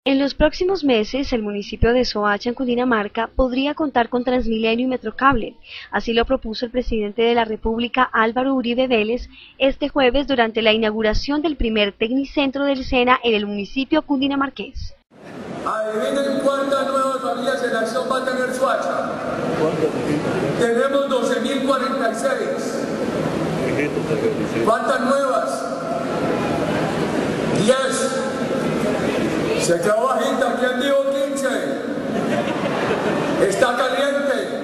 En los próximos meses, el municipio de Soacha, en Cundinamarca, podría contar con Transmilenio y Metrocable. Así lo propuso el presidente de la República, Álvaro Uribe Vélez, este jueves durante la inauguración del primer Tecnicentro del SENA en el municipio cundinamarqués. Adivinen cuántas nuevas familias en acción va a tener Soacha. Tenemos 12.046. ¿Cuántas nuevas? 10. Se quedó bajita. ¿Quién dijo 15? Está caliente.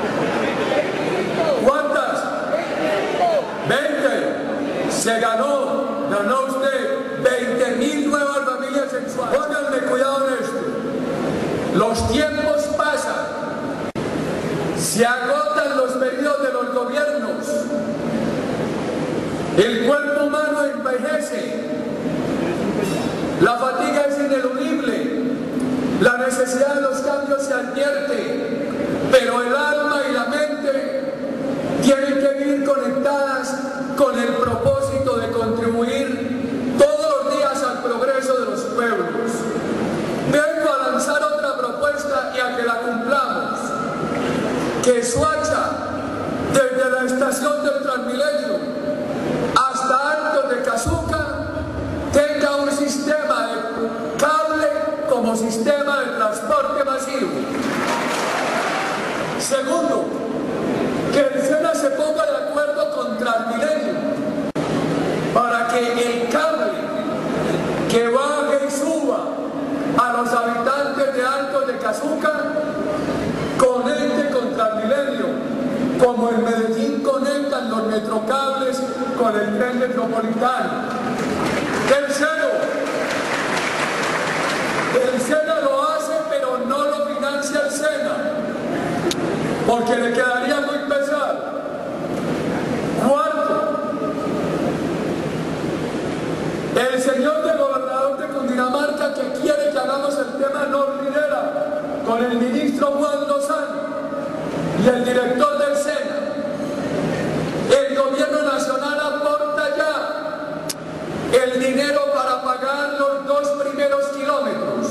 ¿Cuántas? 20. Se ganó usted 20.000 nuevas familias en Soacha. Pónganme cuidado en esto. Los tiempos pasan. Se agotan los periodos de los gobiernos. El cuerpo humano envejece. La fatiga es ineludible. La necesidad de los cambios se advierte. Pero el alma y la mente tienen que vivir conectadas con el propósito de contribuir todos los días al progreso de los pueblos. Vengo a lanzar otra propuesta y a que la cumplamos. Que Soacha, desde la estación del Transmilenio hasta Altos de Casuca, tenga un sistema de cable como sistema de transporte masivo. Segundo, que el SENA se ponga de acuerdo con Transmilenio para que el cable que baje y suba a los habitantes de Altos de Casuca conecte con Transmilenio, como en Medellín conectan los metrocables con el tren metropolitano. Tercero, el SENA lo hace, pero no lo financia el SENA, porque le quedaría muy pesado. Cuarto, el señor del gobernador de Cundinamarca, que quiere que hagamos el tema Nordlinera con el ministro Juan Lozano y el director del SENA, el gobierno nacional aporta ya el dinero para pagar los 2 primeros kilómetros.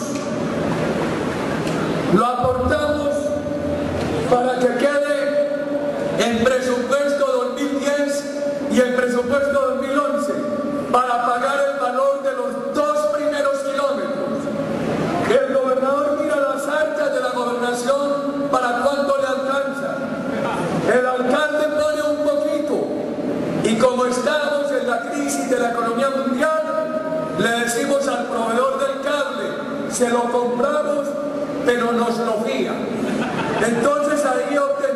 Lo aportamos para que quede en presupuesto 2010 y el presupuesto 2011 para pagar el valor de los 2 primeros kilómetros. El gobernador mira las arcas de la gobernación para cuánto le alcanza. El alcalde pone un poquito y como estamos en la crisis de la economía mundial, le decimos al proveedor del cable, se lo compramos, pero nos lo fía. Entonces ahí obtenemos